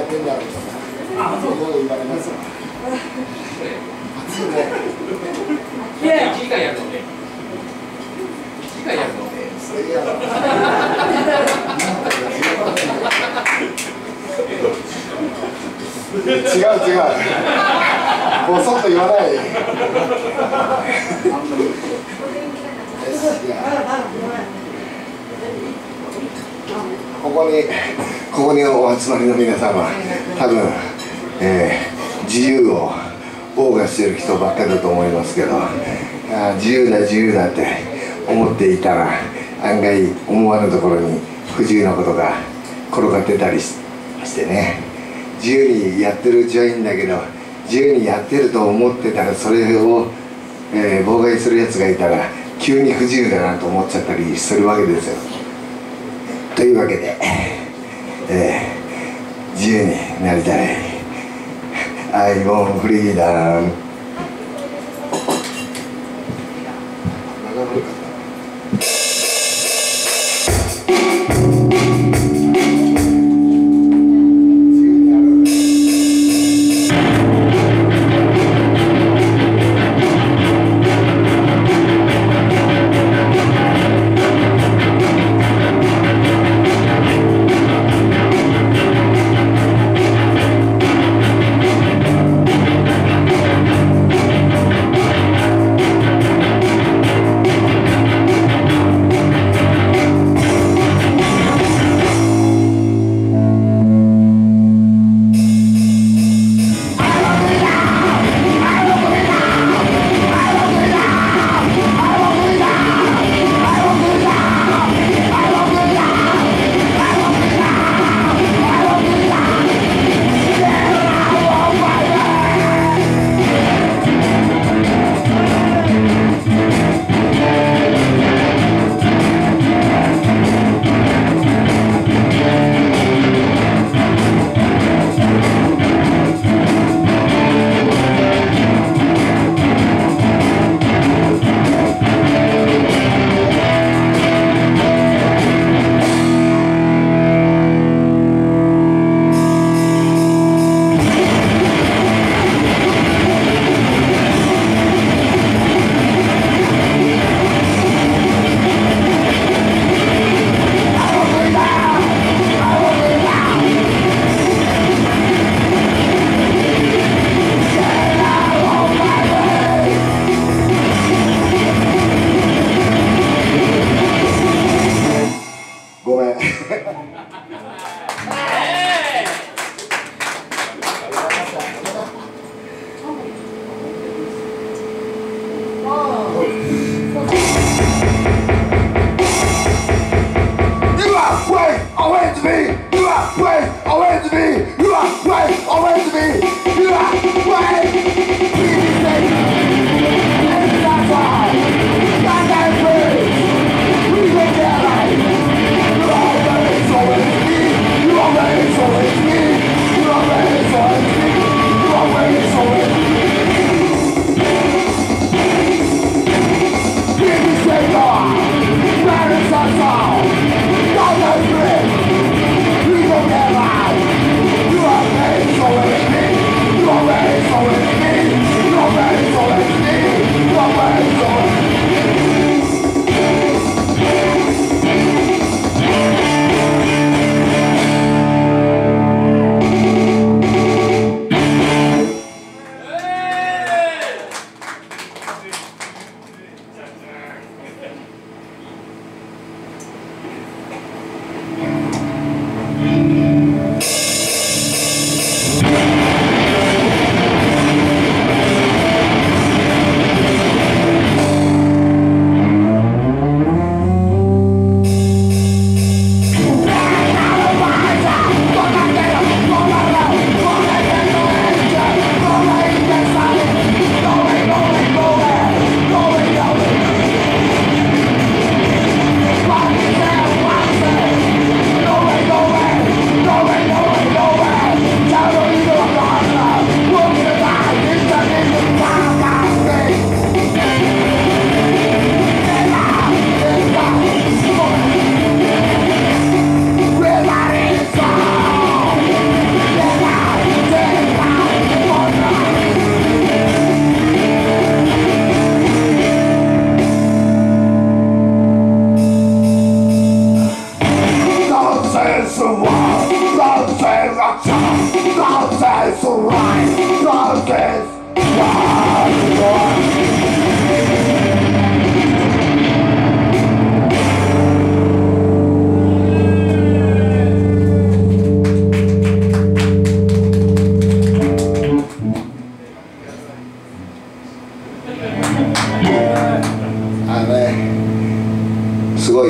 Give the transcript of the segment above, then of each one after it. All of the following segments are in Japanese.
点であるとか、そういうこと言われます。暑いね。 次回やるので。次回やるので。 それやろ。違う。もうそっと言わない。ここにお集まりの皆様、多分、自由を謳歌している人ばっかりだと思いますけど、自由だって思っていたら、案外思わぬところに不自由なことが転がってたりしてね、自由にやってるうちはいいんだけど、自由にやってると思ってたらそれを、妨害するやつがいたら急に不自由だなと思っちゃったりするわけですよ。というわけで、自由になりたい。I want freedom。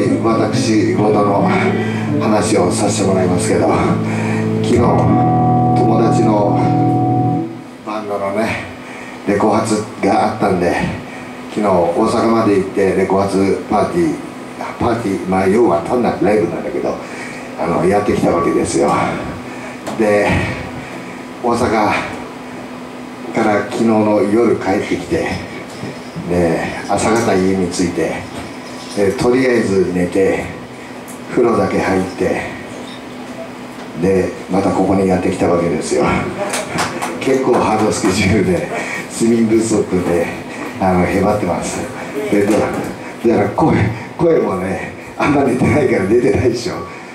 私事の話をさせてもらいますけど、昨日友達のバンドのねレコ発があったんで、昨日大阪まで行ってレコ発パーティー、まあ要は単なるライブなんだけどやってきたわけですよ。で大阪から昨日の夜帰ってきて、で朝方家に着いて、でとりあえず寝て風呂だけ入って、でまたここにやってきたわけですよ。結構ハードスケジュールで睡眠不足でへばってます。でだから声もねあんま出てないから出てないでしょ。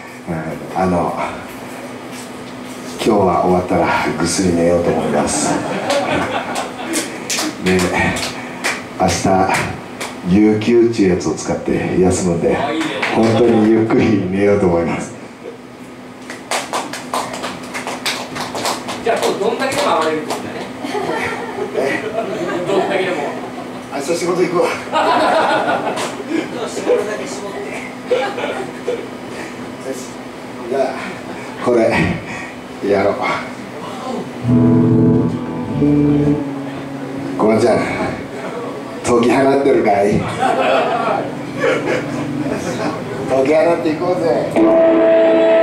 今日は終わったらぐっすり寝ようと思います。で明日有給っていうやつを使って休むんで、本当にゆっくり寝ようと思います。 じゃあどんだけでも暴れるんですかね。どんだけでも。 明日仕事行くわ。 絞るだけ絞って。 じゃあこれやろう。ごまちゃん解き放ってるかい。解き放っていこうぜ。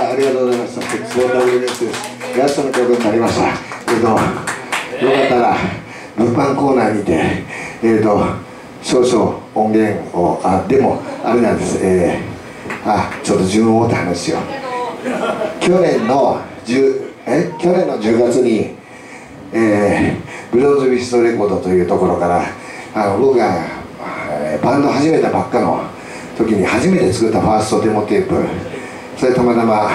ありがとうございました。鉄棒 WS です。ラストの曲になりました。よかったら物販コーナーにて少々音源をでもあれなんです。ちょっと順を追って話しよう。去年の10月に、ブローズビストレコードというところから僕がバンド始めたばっかの時に初めて作ったファーストデモテープ、それたまたま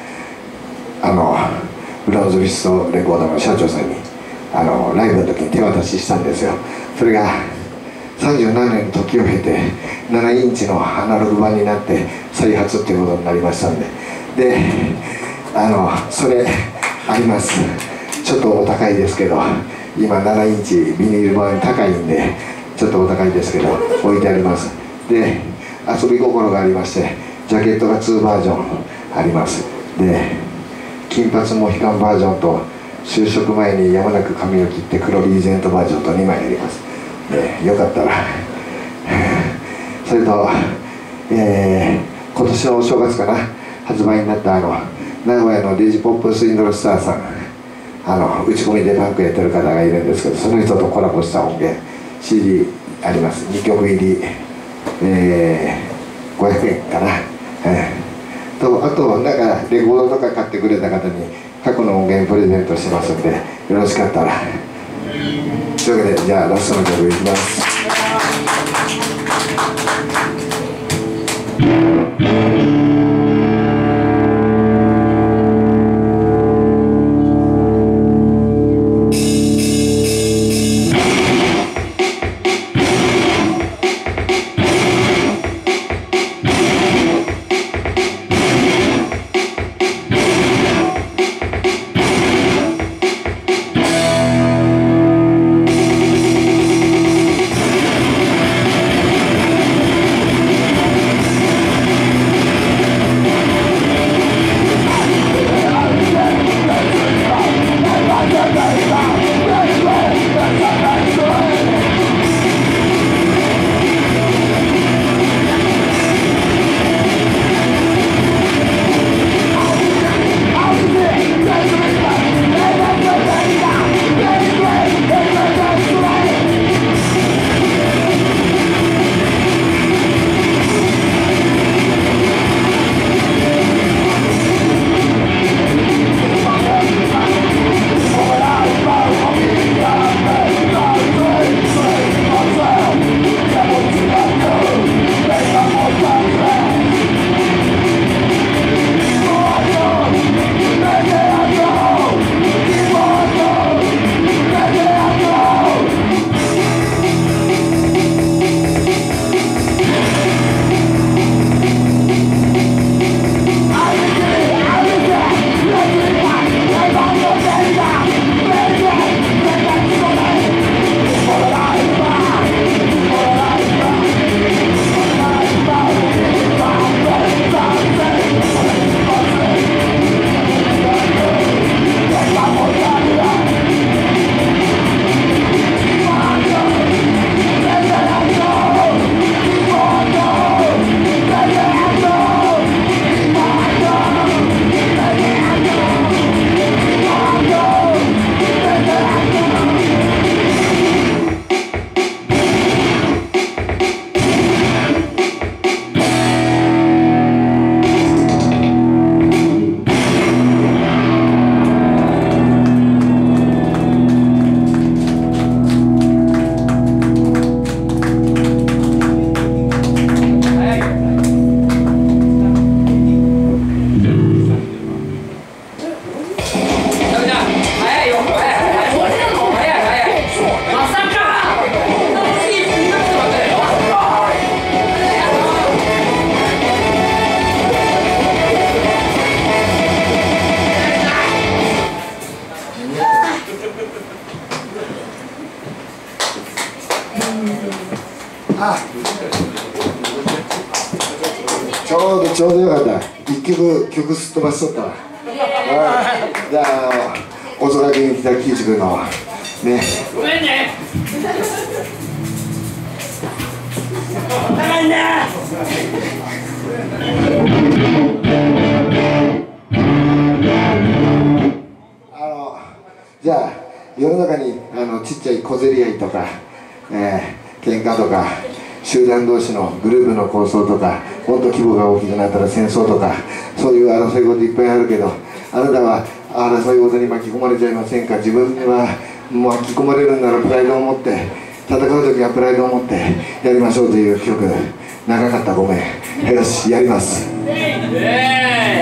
ブローズビストレコードの社長さんにライブの時に手渡ししたんですよ。それが37年の時を経て7インチのアナログ版になって再発っていうことになりましたんで、それあります。ちょっとお高いですけど、今7インチビニール版高いんでちょっとお高いですけど置いてあります。で遊び心がありまして、ジャケットが2バージョンあります。で金髪モヒカンバージョンと就職前にやむなく髪を切って黒リーゼントバージョンと2枚あります。でよかったらそれと、今年のお正月かな発売になった名古屋のデジポップスインドルスターさん、打ち込みでバンクやってる方がいるんですけど、その人とコラボした音源 CD あります。2曲入り、500円かな、あとなんかレコードとか買ってくれた方に過去の音源プレゼントしてますんで、よろしかったら。というわけで、じゃあラストの曲いきます。ちょうどよかった。一曲すっ飛ばしとったわ。じゃあ大空元気だ喜一君のね。ごめんね。ごめんね。 じゃあ世の中にちっちゃい小競り合いとか、喧嘩とか集団同士のグループの抗争とか、もっと規模が大きくなったら戦争とか、そういう争い事いっぱいあるけど、あなたは争い事に巻き込まれちゃいませんか。自分は巻き込まれるんならプライドを持って、戦う時はプライドを持ってやりましょうという曲。長かった、ごめん。よし、やります。